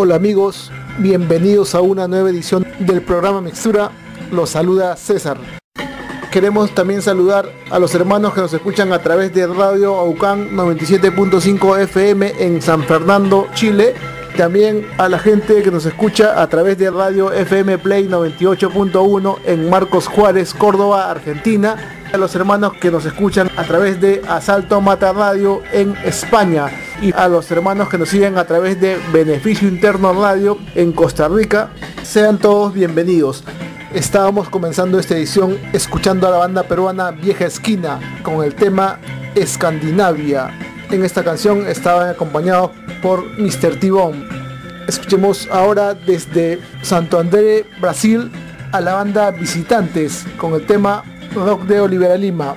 Hola amigos, bienvenidos a una nueva edición del programa Mixtura. Los saluda César. Queremos también saludar a los hermanos que nos escuchan a través de Radio Aucán 97.5 FM en San Fernando, Chile. También a la gente que nos escucha a través de Radio FM Play 98.1 en Marcos Juárez, Córdoba, Argentina. A los hermanos que nos escuchan a través de Asalto Mata Radio en España. Y a los hermanos que nos siguen a través de Beneficio Interno Radio en Costa Rica. Sean todos bienvenidos. Estábamos comenzando esta edición escuchando a la banda peruana Vieja Esquina con el tema Escandinavia. En esta canción estaban acompañados por Mr. T-Bone. Escuchemos ahora desde Santo André, Brasil, a la banda Visitantes con el tema Rock de Olivera Lima.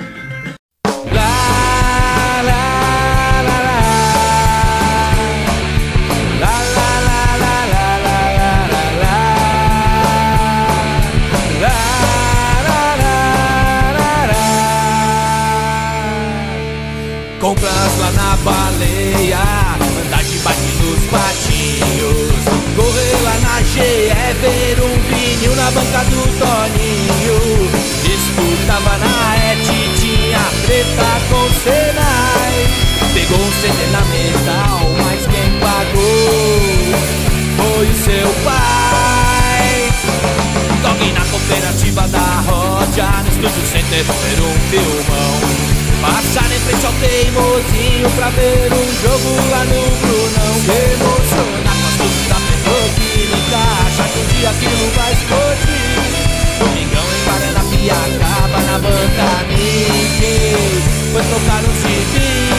Compras lá na baleia, andar de bike nos patinhos, correr lá na GE, ver um vinil na banca do Toninho. Escutava na ET, tinha treta com Senai. Pegou um CD na metal, mas quem pagou foi o seu pai. Toque na cooperativa da Roja, no Estúdio Center, ver um filmão. Passar em frente ao Teimosinho pra ver um jogo lá no Brunão. Se emocionar com as luzes da petroquímica, achar que um dia aquilo vai explodir. Domingão em Paranapiacaba, na banca Nick, foi tocar um CD.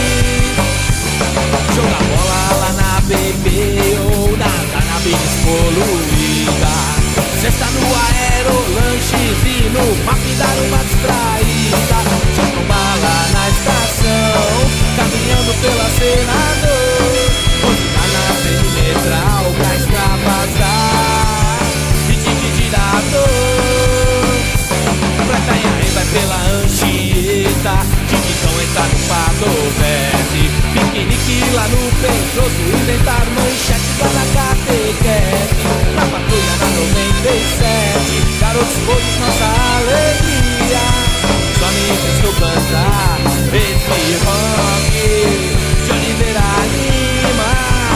Jogar bola lá na BB ou na cannabis poluída. Cesta no aerolanches e no mar dar uma distraída. Jogar bala na estação, caminhando pela Senador. Continuar na perimetral pra extravasar e dividir a dor. Pra Itanhaém vai pela Anchieta, Tiquitão entra no Padovete. Piquenique lá no Pedroso, inventar manchete lá na catequete. Na patrulha na 97, garotos todos nossa alegria. Só me restou cantar esse rock de Oliveira Lima.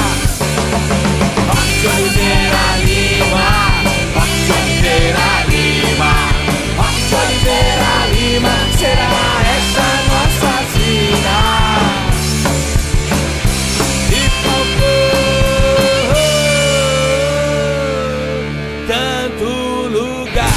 Rock de Oliveira Lima, rock de Oliveira Lima, rock de Oliveira Lima. Será essa nossa sina? E faltou tanto lugar.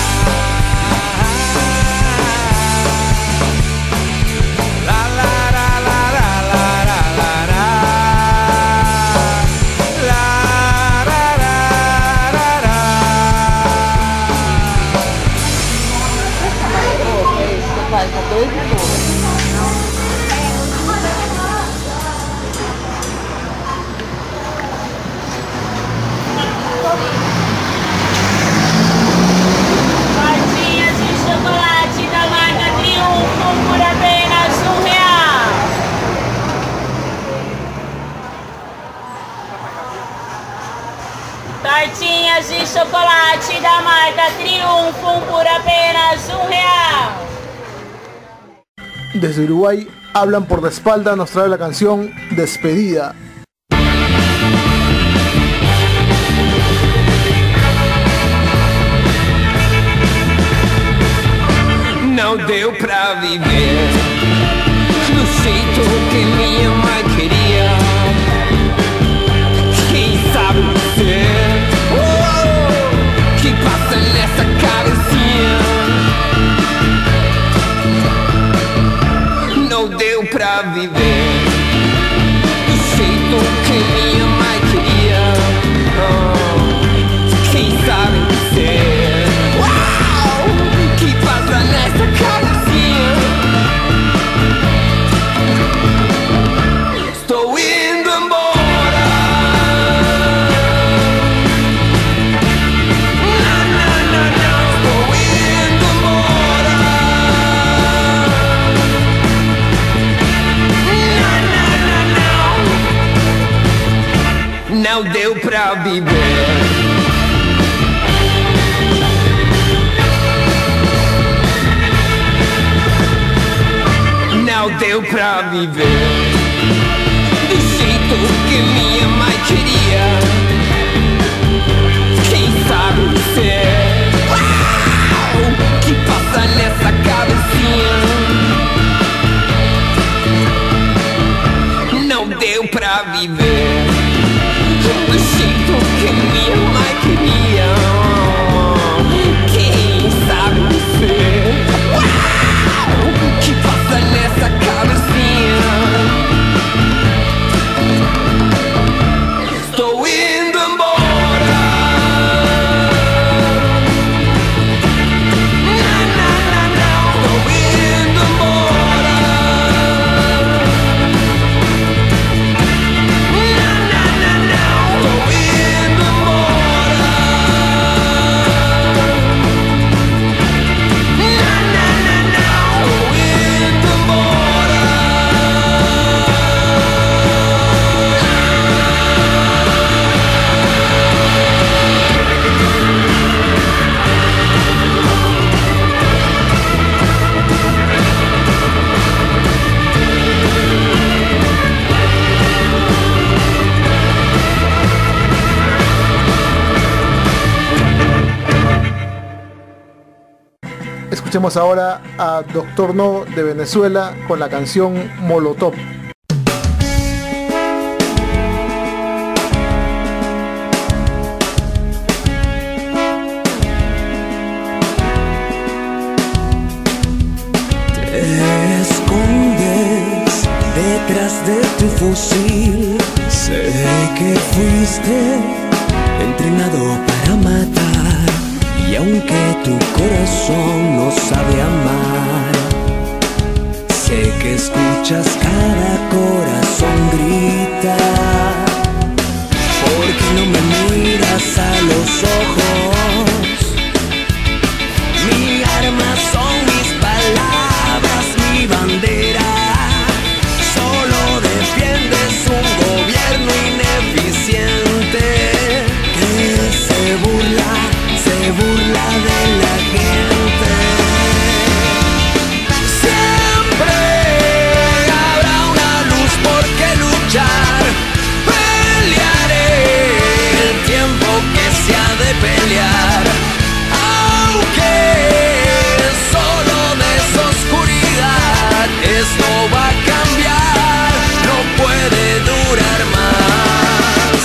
Tortinhas de chocolate da marca Triunfo por apenas R$1. Tortinhas de chocolate da marca Triunfo por apenas R$1. Desde Uruguay, Hablan por la Espalda nos trae la canción Despedida. Não deu pra viver do jeito que minha mãe queria. Quem sabe você que passa nessa cabecinha. Não deu pra viver do jeito que minha mãe queria. Quem sabe você que passa nessa cabecinha. Estou indo embora. Não, não, não, não. Estou indo embora. Não, viver. Não deu pra viver do jeito que minha mãe queria. Quem sabe você? Uau! Que passa nessa cabecinha? Não deu pra viver do jeito que minha mãe queria. Quem sabe você? Uau! Que passa nessa cabecinha? Estou indo embora. Não, não, não, não. Estou indo embora. Não, não, não, não. Estou indo embora. Não, não, não, não. Estou indo embora. Escuchemos ahora a Doctor No de Venezuela con la canción Molotov. Te escondes detrás de tu fusil. Sé que fuiste entrenado para matar, y aunque tu corazón no sabe amar, sé que escuchas cada corazón gritar. ¿Por qué no me miras a los ojos? Mi arma son mis palabras, mi bandera. Solo defiendes un gobierno ineficiente que se burla de la gente. Siempre habrá una luz por qué luchar. Pelearé el tiempo que se ha de pelear. Aunque solo de esa oscuridad esto va a cambiar, no puede durar más.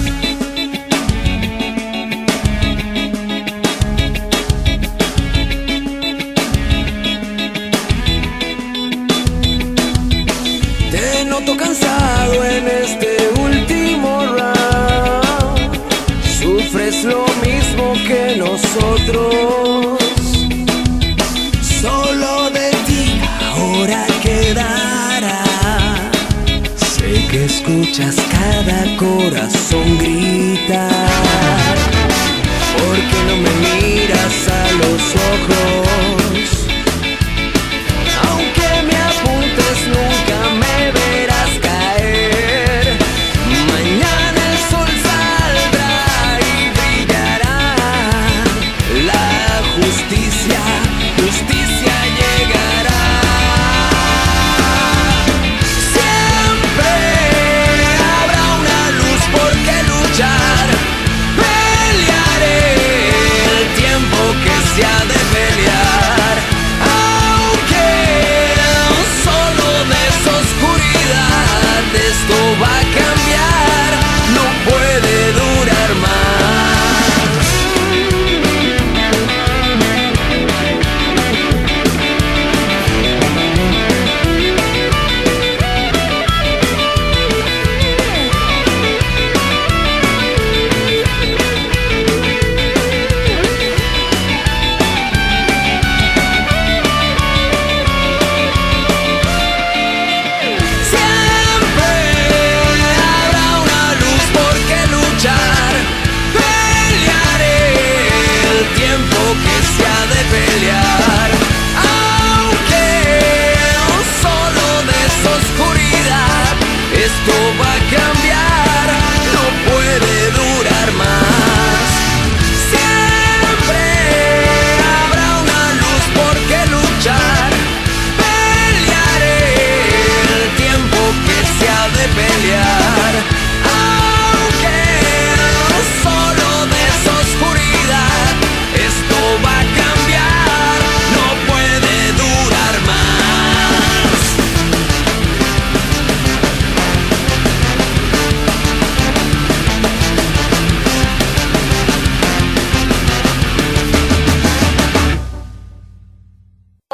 Te noto cansado en este último round. Sufres lo mismo que nosotros. Solo de ti ahora quedará. Sé que escuchas cada corazón gritar. ¿Por qué no me miras a los ojos? Aunque me apuntes nunca me verás caer. Mañana el sol saldrá y brillará. La justicia llegará. Siempre habrá una luz por qué luchar. Pelearé el tiempo que se ha de pelear.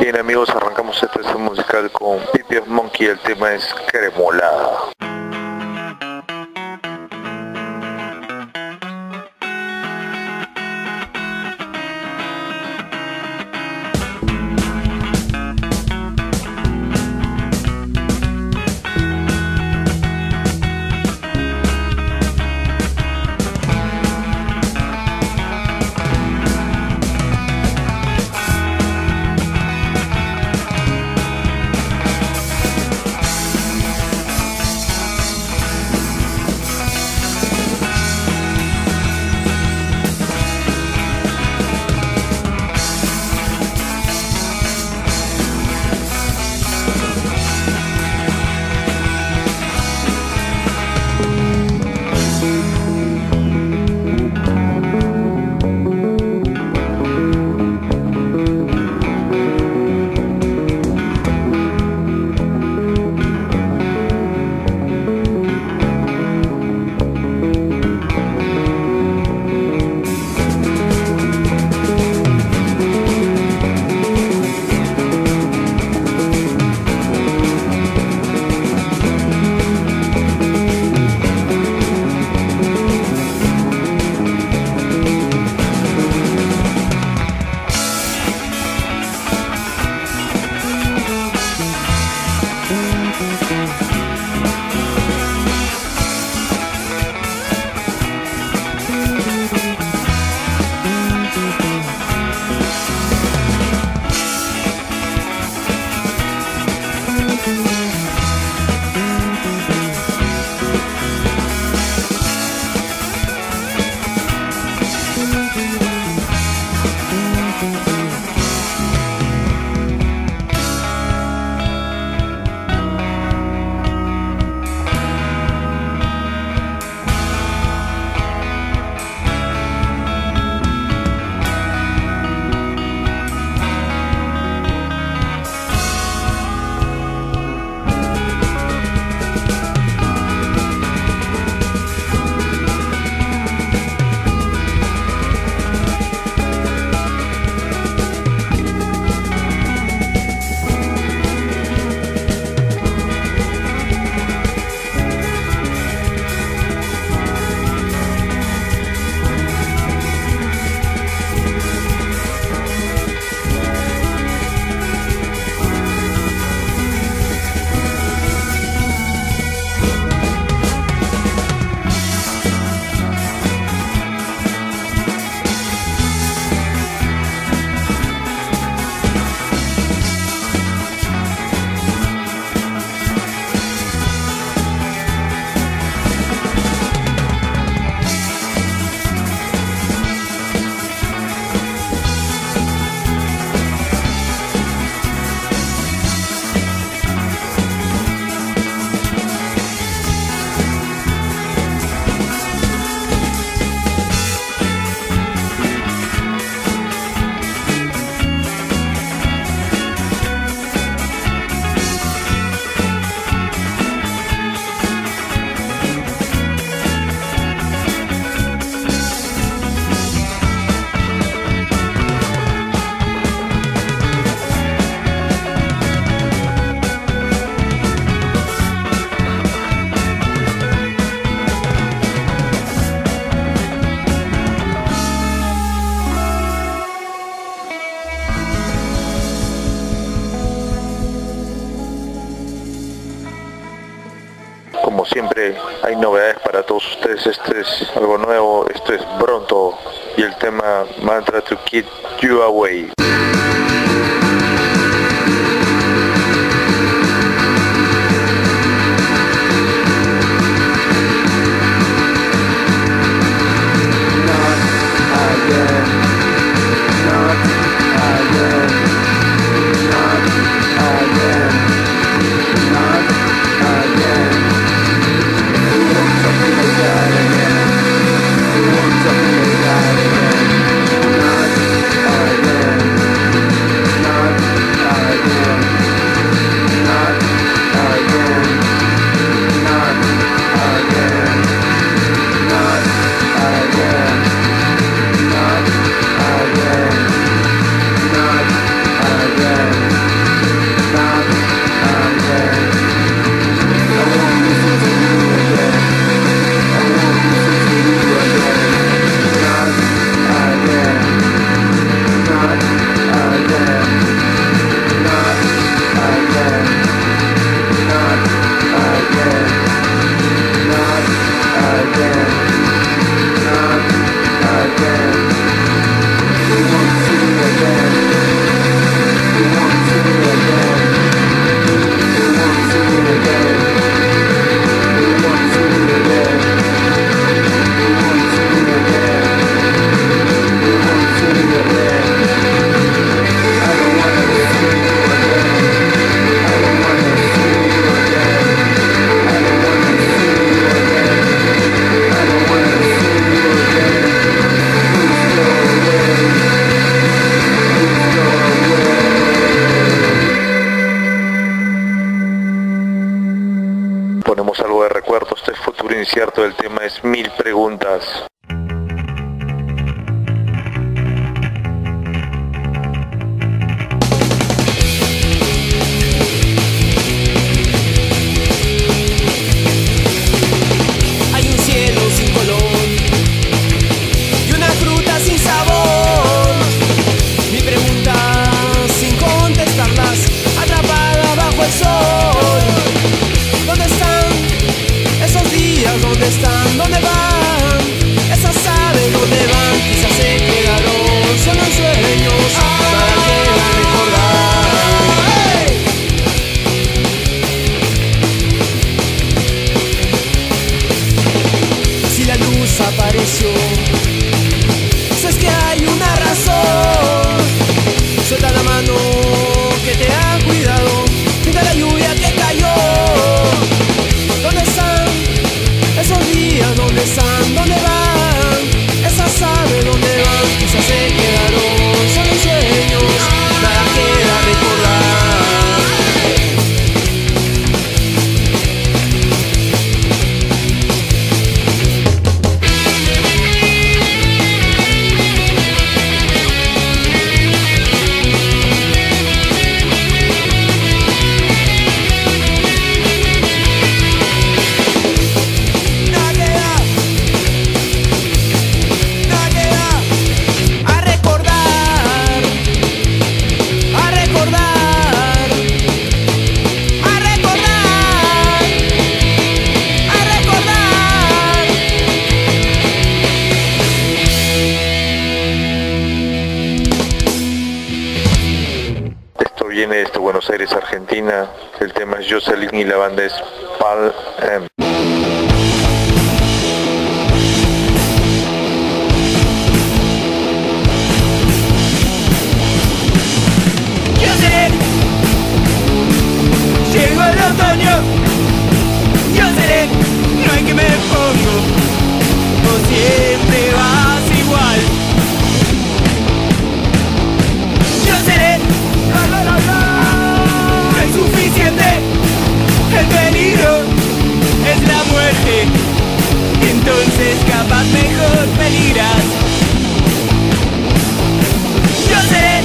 Bien amigos, arrancamos esta sesión musical con Pipios Monkey, el tema es Cremolada. Como siempre hay novedades para todos ustedes, este es algo nuevo, esto es Bronto y el tema Mantra to Keep You Away. Again. incierto del tema es 1000 preguntas. Hay un cielo sin color y una fruta sin sabor. Mi pregunta sin contestarlas, atrapada bajo el sol. ¿Dónde están esos días? ¿Dónde están? ¿Dónde van? Esas aves, ¿dónde van? Quizás se quedaron solo en sueños, nada queda recordar. ¡Hey! Si la luz apareció, si es que hay una razón, suelta la mano que te ha cuidado, de la lluvia que cayó. ¿Dónde están esos días? ¿Dónde están? ¿Dónde van? Esas aves, ¿dónde van? Quizás se quedaron solo en sueños, nada queda recordar. Viene desde Buenos Aires, Argentina. El tema es Jocelyn y la banda es Pal M. Jocelyn, llegó el otoño. Jocelyn, no hay que me pongo, o siempre vas igual. Jocelyn, no es suficiente, el peligro es la muerte, entonces capaz mejor peligras. Jocelyn,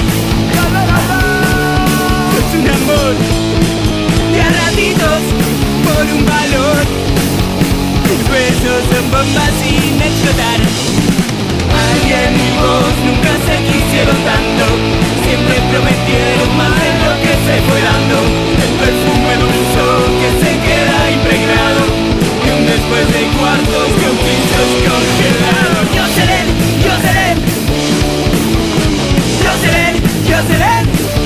es un amor de a ratitos por un valor, tus besos son bombas sin explotar. Alguien y vos nunca se quisieron tanto, siempre prometieron más de lo que se fue dando. El perfume dulce que se queda impregnado, y un después de cuartos conflictos congelados. Jocelyn, Jocelyn, Jocelyn, Jocelyn,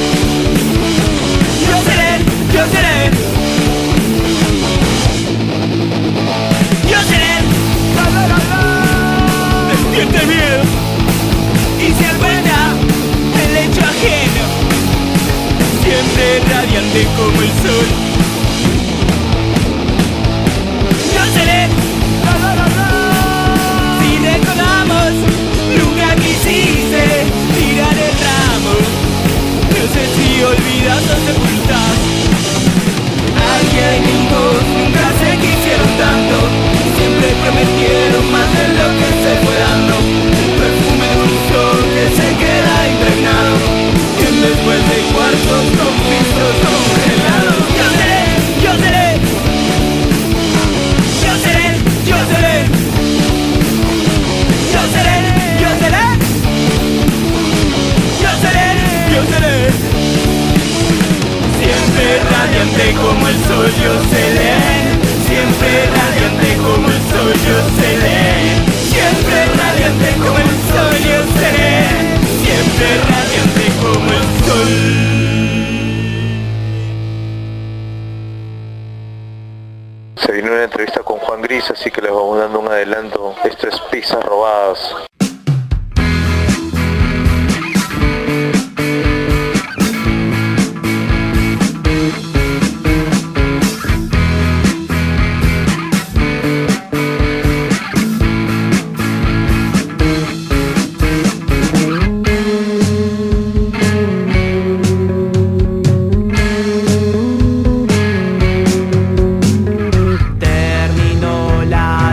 Jocelyn, Jocelyn, Jocelyn, despierte miedo y se encuentra el lecho ajeno, siempre radiante como el sol. Jocelyn, si recordamos, nunca quisiste tirar el ramo, no sé si olvidas o sepultas. Alguien y vos nunca se quisieron tanto, siempre prometieron más de lo que se fue dando. Un perfume dulce que se queda impregnado, y después de cuartos con pisos congelados. Jocelyn, Jocelyn, Jocelyn, Jocelyn, Jocelyn, Jocelyn, Jocelyn, Jocelyn, siempre radiante como el sol, Jocelyn, siempre radiante como el sol, Jocelyn, siempre radiante como el sol, Jocelyn, siempre radiante como el sol. Se viene una entrevista con Juan Gris, así que les vamos dando un adelanto. Esto es Pizzas Robadas. Terminó la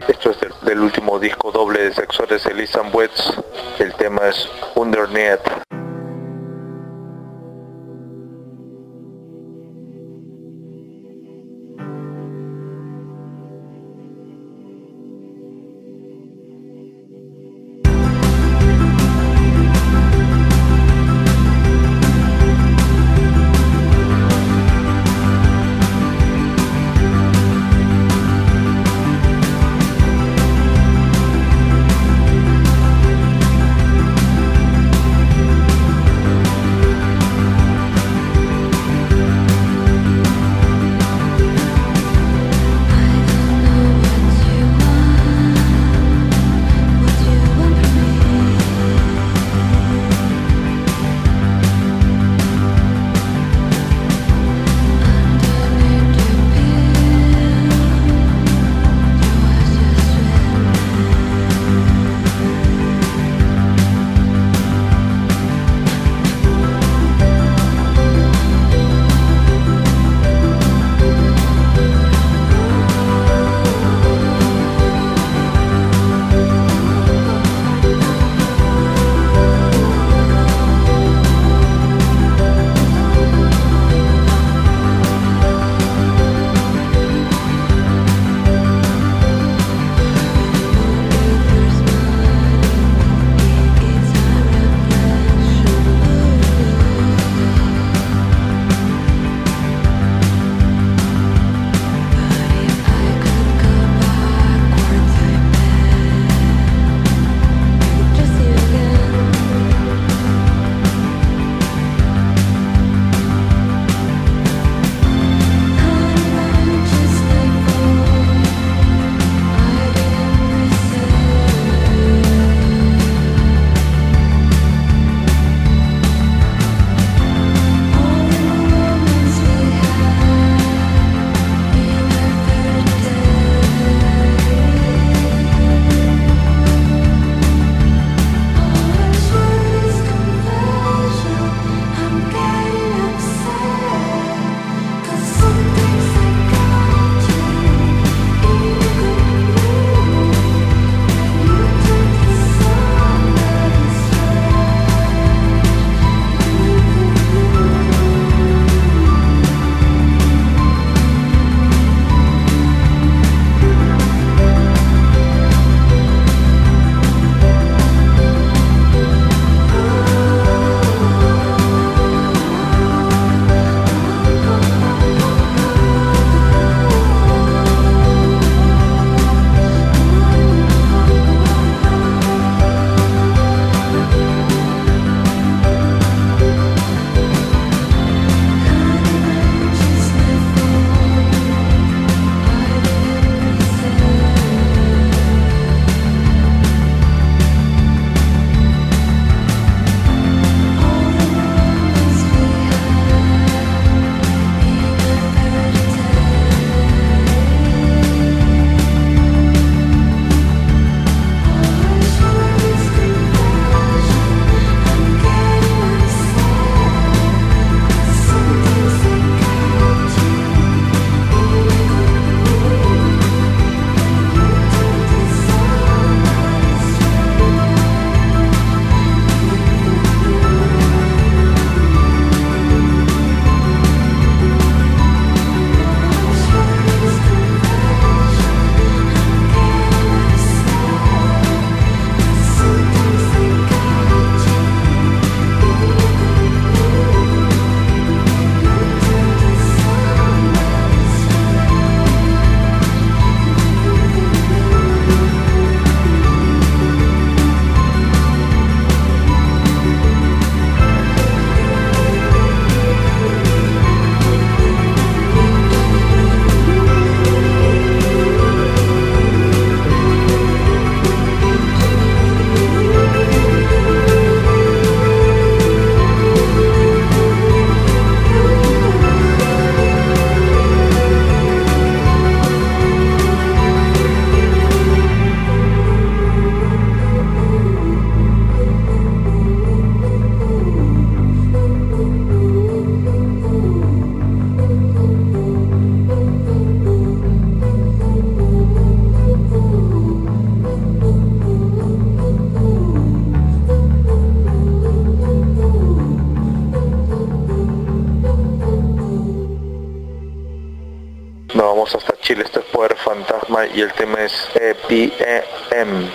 Esto es del último disco doble de Sexores, Elisa Wets. El tema es Underneath. Poder Fantasma y el tema es EPM.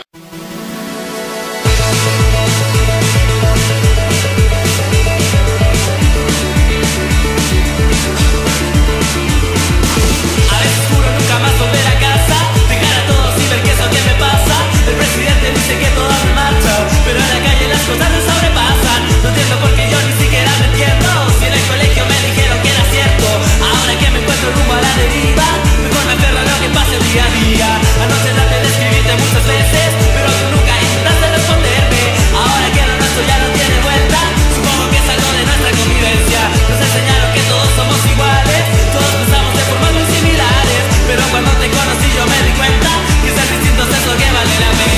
El presidente dice que todo me marcha, pero en la calle las cosas me sobrepasan. No entiendo por qué yo ni siquiera me entiendo. Si en el colegio me dijeron que era cierto, ahora que me encuentro rumbo a la deriva, mejor me aferro a lo que pase el día a día. Anoche traté de escribirte muchas veces, pero tú nunca intentaste responderme. Ahora que lo nuestro ya no tiene vuelta, supongo que es algo de nuestra convivencia. Nos enseñaron que todos somos iguales, todos pensamos de formas muy similares, pero cuando te conocí yo me di cuenta que ser distintos es lo que vale la pena.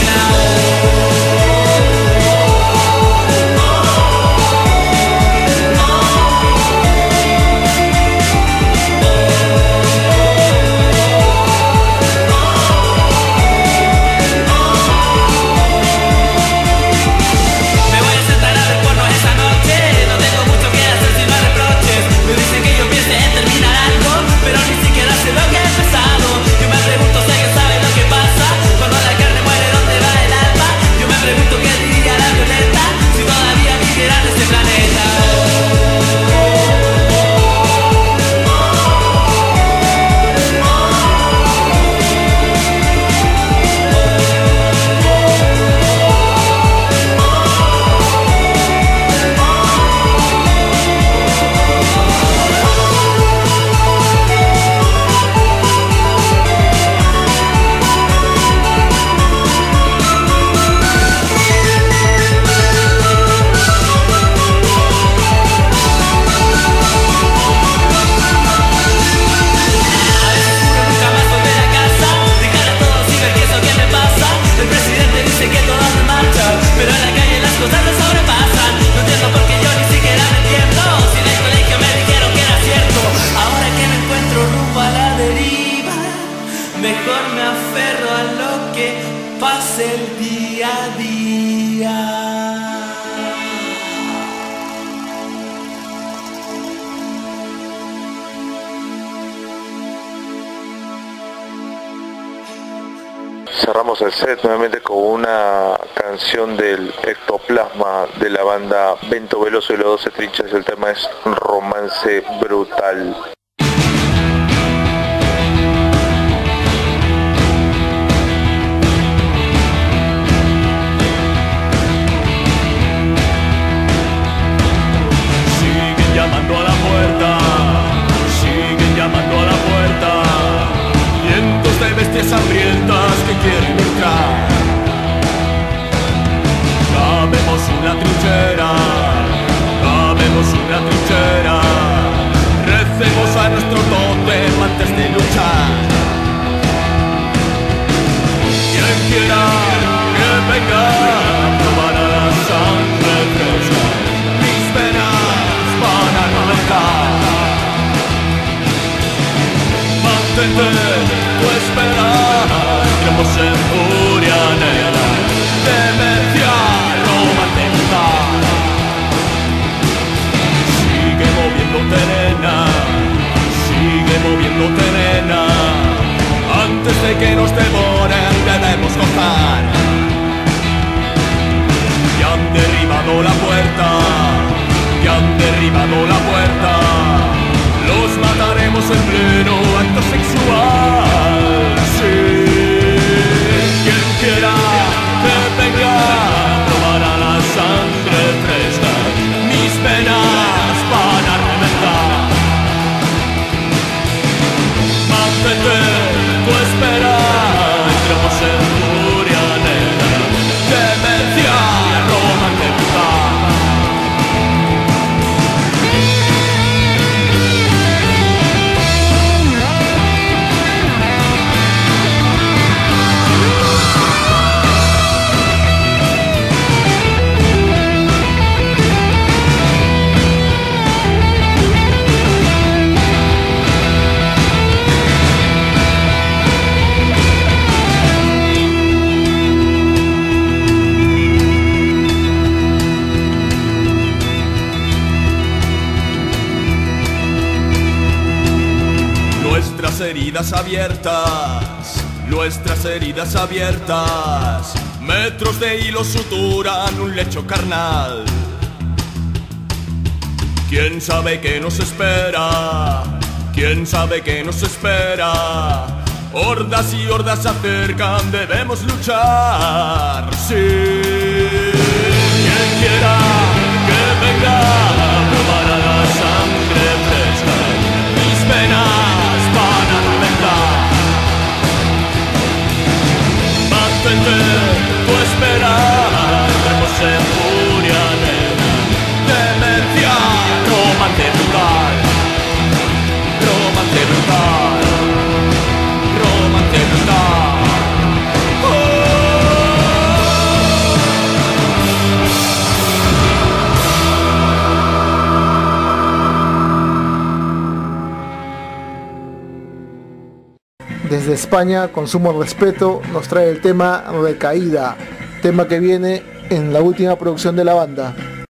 Pero ni siquiera sé lo que he empezado. Yo me pregunto si alguien sabe lo que pasa cuando la carne muere, ¿dónde va el alma? Yo me pregunto qué diría la Violeta si todavía viviera en este planeta. Pero en la calle las cosas me sobrepasan. No entiendo por qué yo ni siquiera me entiendo. Si en el colegio me dijeron que era cierto, ahora que me encuentro rumbo a la deriva, mejor me aferro a lo que pase el día a día. Cerramos el set nuevamente con una canción del Ectoplasma de la banda Vento Veloso y los 12 Trinchas. El tema es Romance Brutal. Siguen llamando a la puerta, siguen llamando a la puerta. Cientos de bestias hambrientas que quieren entrar. Cavemos una trinchera, cavemos una trinchera. Recemos a nuestro tótem antes de luchar. Quien quiera que venga, probará la sangre fresca. Mis venas van a reventar. Mantente tu espera, entremos en furia negra, demencia romántica. Sigue moviéndote, nena, sigue moviéndote, nena. Antes de que nos devoren debemos gozar. Ya han derribado la puerta, ya han derribado la puerta. Los mataremos en pleno acto sexual, sí. Quien quiera que venga, probará la sangre fresca. Mis venas van a reventar. Mantente tu espera, entremos en furia negra, demencia romántica. heridas abiertas, nuestras heridas abiertas. Metros de hilo suturan un lecho carnal. ¿Quién sabe qué nos espera? ¿Quién sabe qué nos espera? Hordas y hordas se acercan, debemos luchar. Sí, quien quiera que venga, probará la sangre fresca. Mis venas van a reventar. Mantente tu espera, entremos en furia negra. Demencia, romance brutal. Romance brutal. Romance brutal. Desde España, Consumo Respeto nos trae el tema Recaída, tema que viene en la última producción de la banda.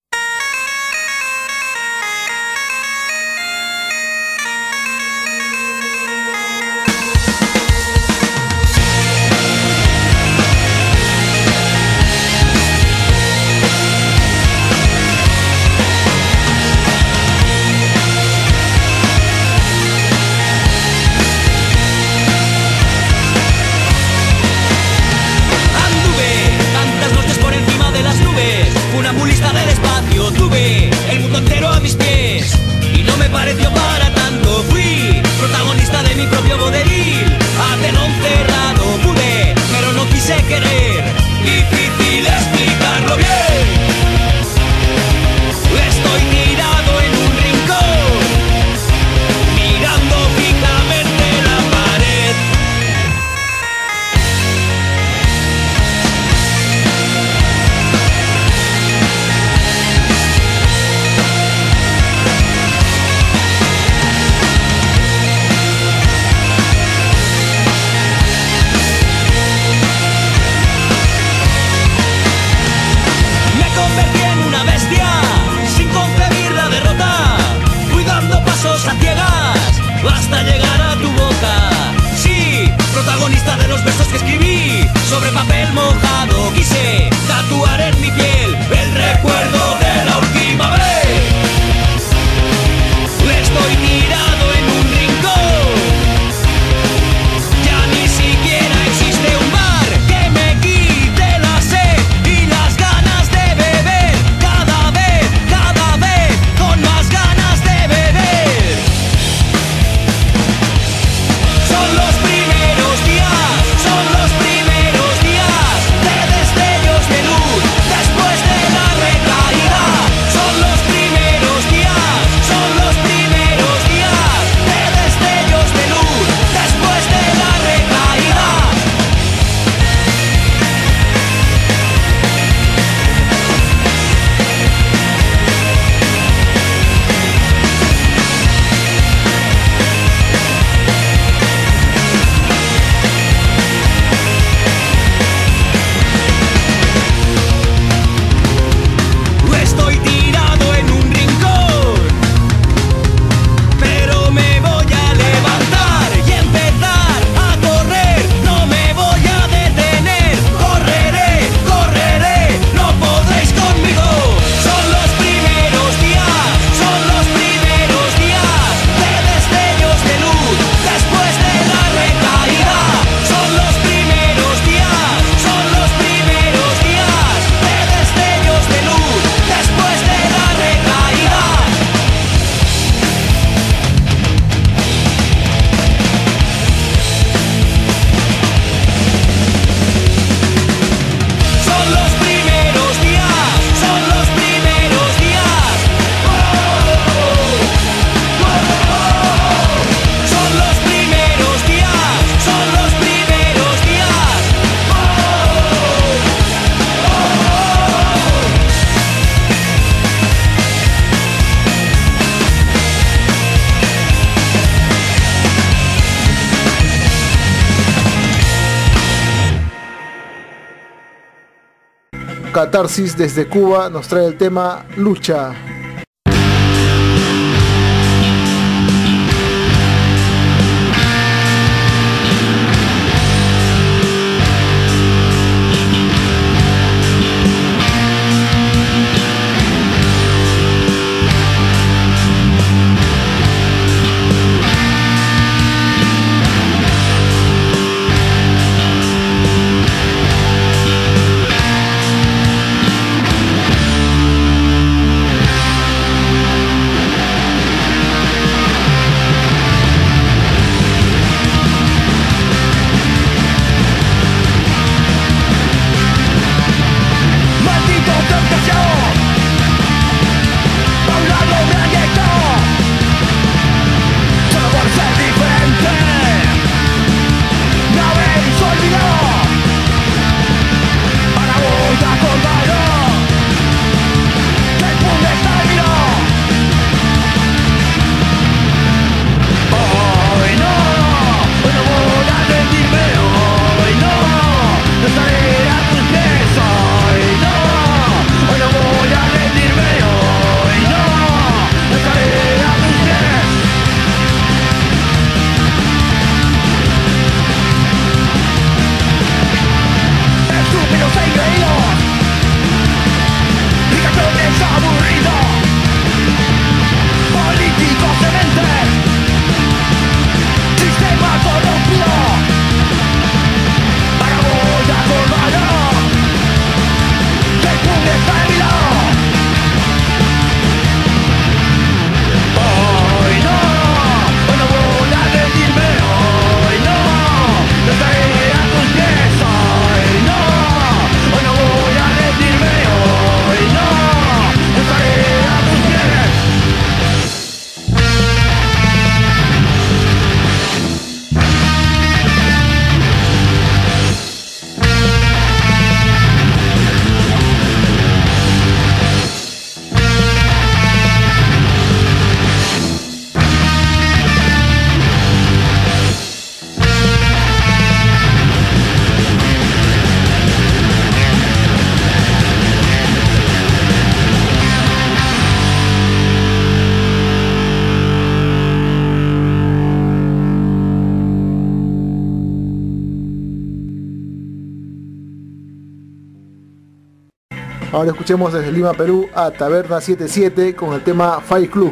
Catarsis desde Cuba nos trae el tema Lucha. Ahora escuchemos desde Lima, Perú, a Taberna 77 con el tema Fight Club.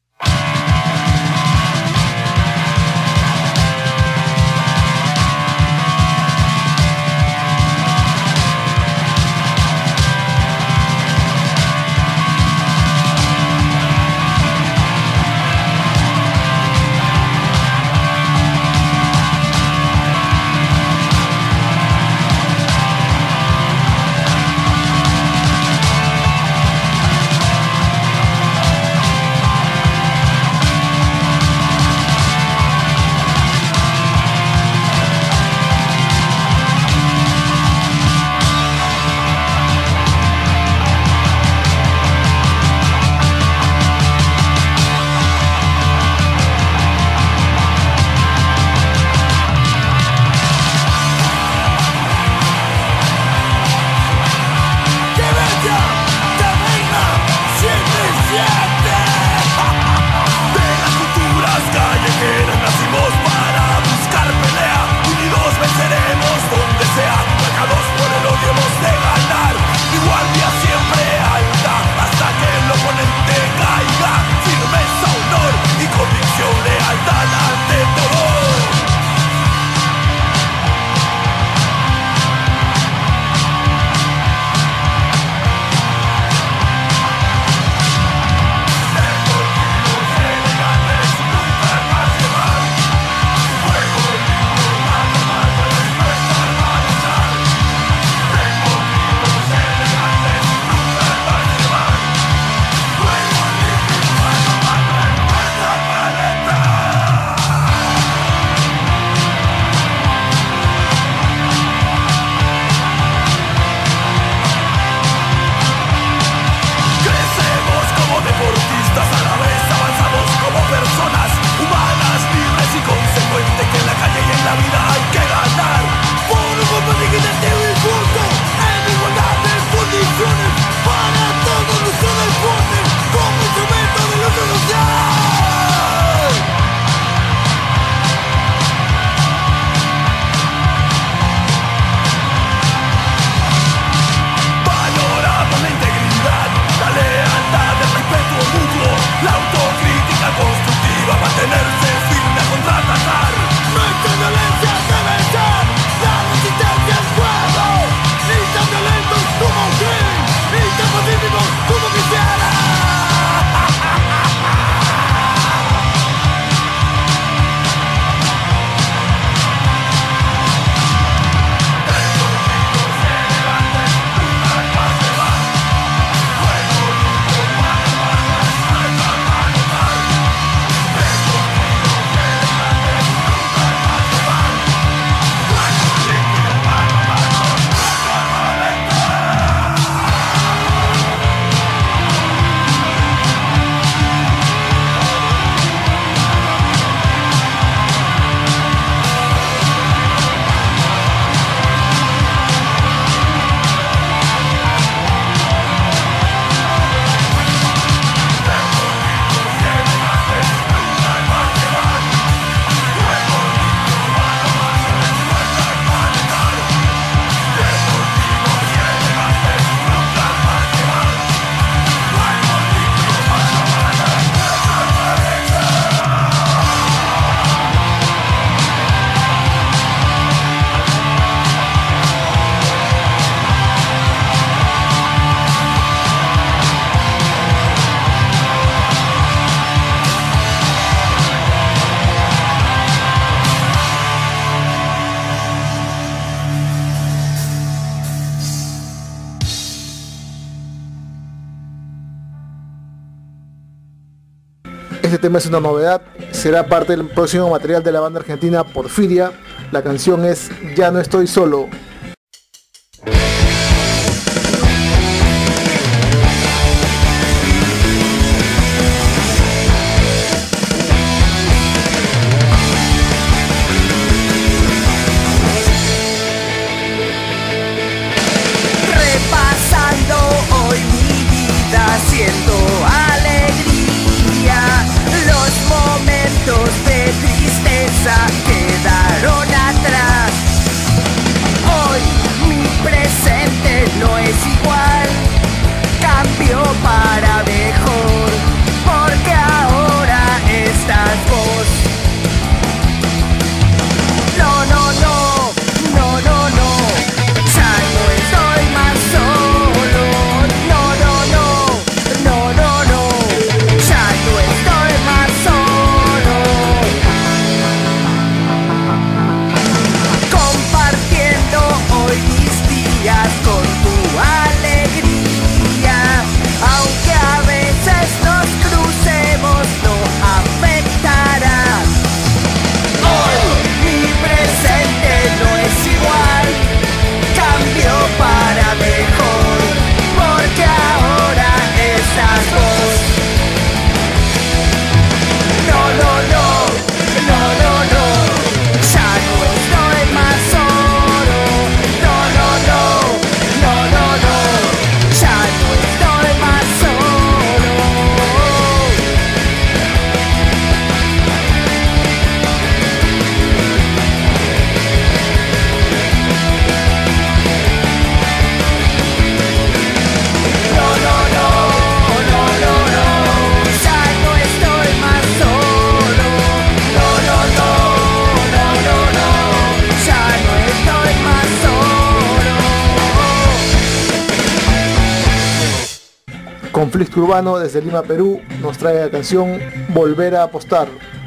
Este tema es una novedad, será parte del próximo material de la banda argentina Porfiria. La canción es Ya no estoy solo. Repasando hoy mi vida, siento alegría. Los momentos de tristeza quedaron atrás. Conflicto Urbano desde Lima, Perú, nos trae la canción Volver a Apostar.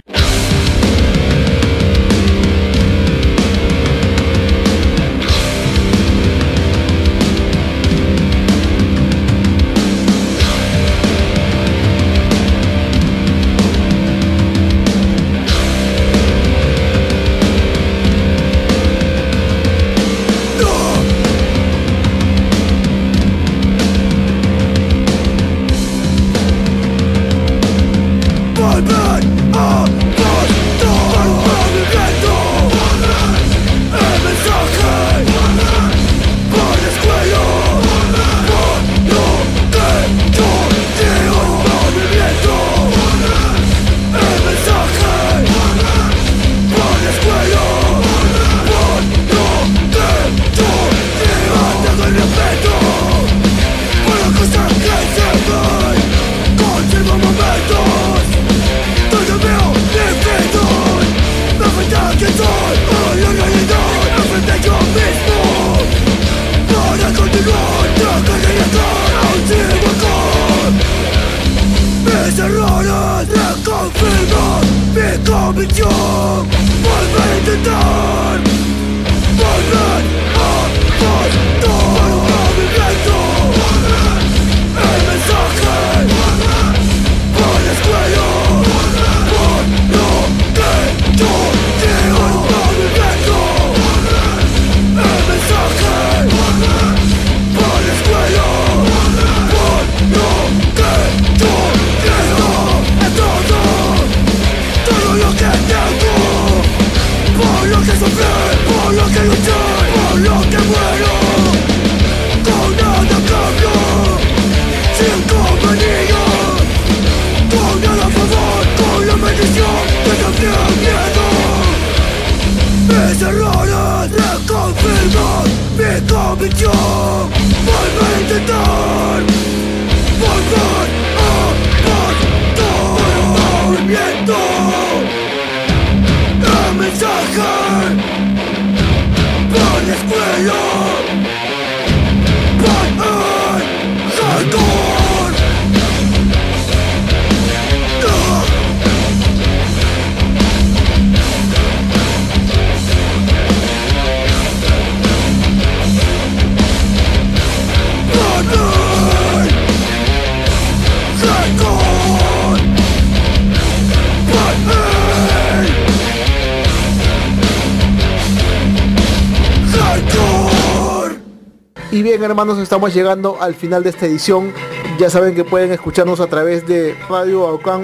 Y bien, hermanos, estamos llegando al final de esta edición. Ya saben que pueden escucharnos a través de Radio Aucán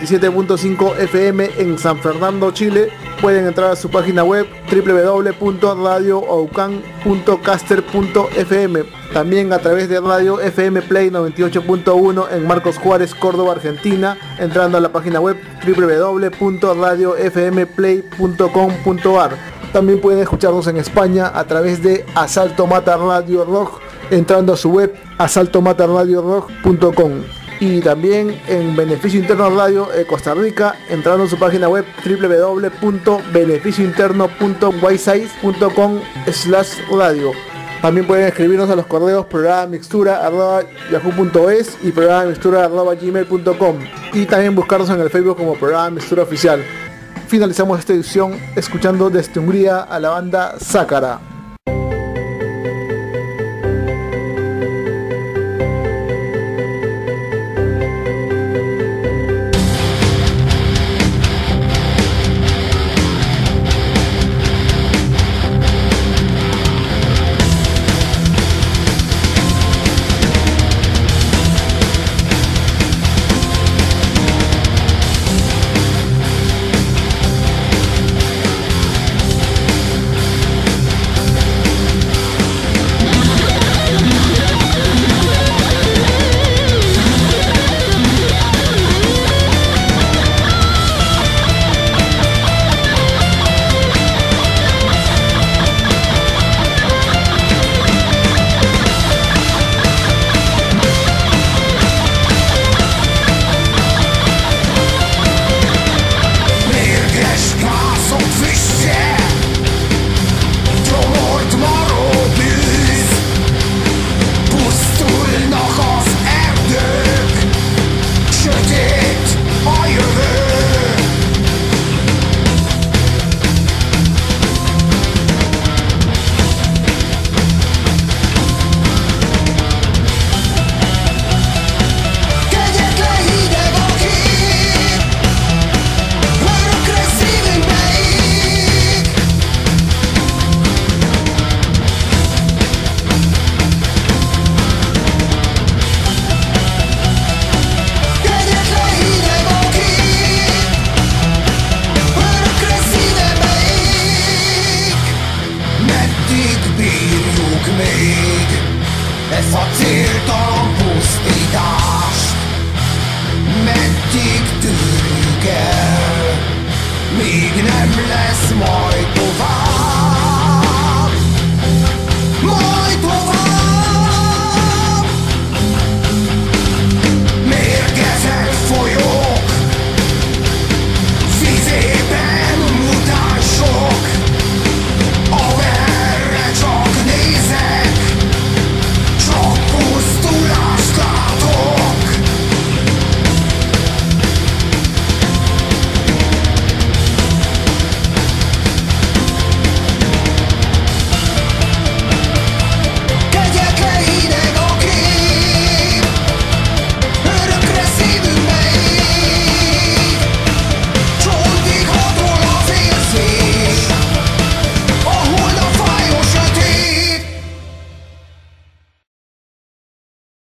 97.5 FM en San Fernando, Chile. Pueden entrar a su página web www.radioaucan.caster.fm. También a través de Radio FM Play 98.1 en Marcos Juárez, Córdoba, Argentina, entrando a la página web www.radiofmplay.com.ar. También pueden escucharnos en España a través de Asalto Mata Radio Rock, entrando a su web asaltomataradiorock.com. Y también en Beneficio Interno Radio Costa Rica, entrando a su página web www.beneficiointerno.wisais.com/radio. También pueden escribirnos a los correos programamixtura@yahoo.es y programamixtura@gmail.com. Y también buscarnos en el Facebook como Programa Mixtura Oficial. Finalizamos esta edición escuchando desde Hungría a la banda Zácara. még ezt a céltalan pusztítást. Meddig tűrjük el, míg nem lesz majd tovább.